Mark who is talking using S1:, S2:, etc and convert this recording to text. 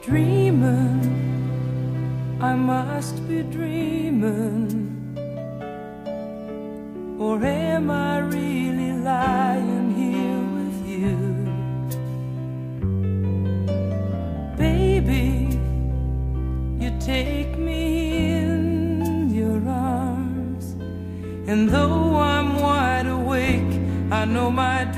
S1: dreaming, I must be dreaming, or am I really lying here with you? Baby, you take me in your arms, and though I'm wide awake, I know my